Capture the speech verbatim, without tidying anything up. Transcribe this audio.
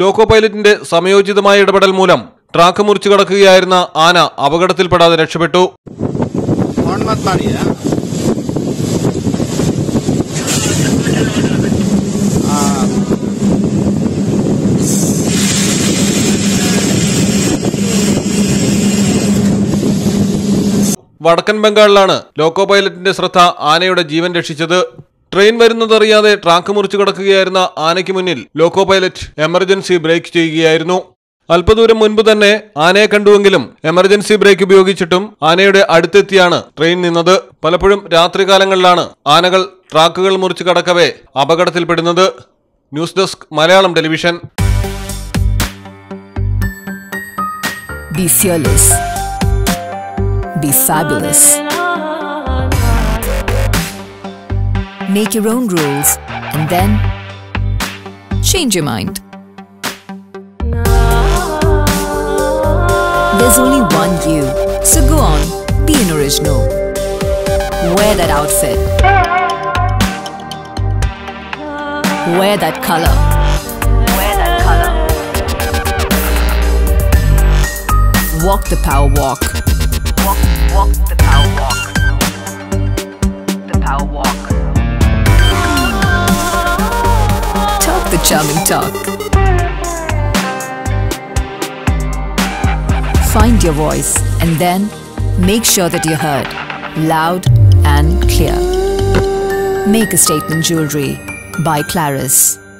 Loco പൈലറ്റിന്റെ സമയോചിതമായ ഇടപെടൽ മൂലം track മുറിച്ചു കടക്കുകയായിരുന്ന ആന അപകടത്തിൽപ്പെടാതെ രക്ഷപ്പെട്ടു. വടക്കൻ ബംഗാളിലാണ് ലോക്കോ പൈലറ്റിന്റെ ശ്രദ്ധ ആനയുടെ ജീവൻ രക്ഷിച്ചത്. ട്രെയിൻ വരുന്നതറിയാതെ ട്രാക്ക് മുറിച്ചു കടക്കുകയായിരുന്ന ആനയ്ക്ക് മുന്നിൽ ലോക്കോ പൈലറ്റ് എമർജൻസി ബ്രേക്ക് ചെയ്യുകയായിരുന്നു. അല്പദൂരം മുൻപ് തന്നെ ആനയെ കണ്ടുവെങ്കിലും എമർജൻസി ബ്രേക്ക് ഉപയോഗിച്ചിട്ടും ആനയുടെ അടുത്തെത്തിയാണ് ട്രെയിൻ നിന്നത്. പലപ്പോഴും രാത്രികാലങ്ങളിലാണ് ആനകൾ ട്രാക്കുകൾ മുറിച്ചു കടക്കവേ അപകടത്തിൽപ്പെടുന്നത്. News desk Malayalam television. Be fearless. Be fabulous. Make your own rules and then change your mind. There's only one you, so go on, be an original. Wear that outfit. Wear that color. Wear that color. Walk the power walk. Walk, walk the power walk. The power walk. Talk the charming talk. Find your voice and then make sure that you're heard, loud and clear. Make a statement jewelry by Claris.